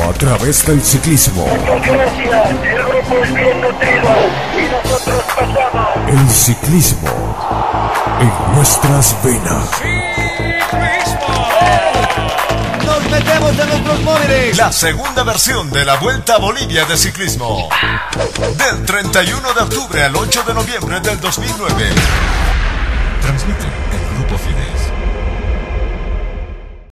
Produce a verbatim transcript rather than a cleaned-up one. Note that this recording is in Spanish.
a través del ciclismo. Muchas gracias, el grupo es bien nutrido y nosotros pasamos. El ciclismo en nuestras venas. ¡Nos metemos en nuestros móviles! La segunda versión de la Vuelta a Bolivia de ciclismo. Del treinta y uno de octubre al ocho de noviembre del dos mil nueve. Transmite el Grupo Fides.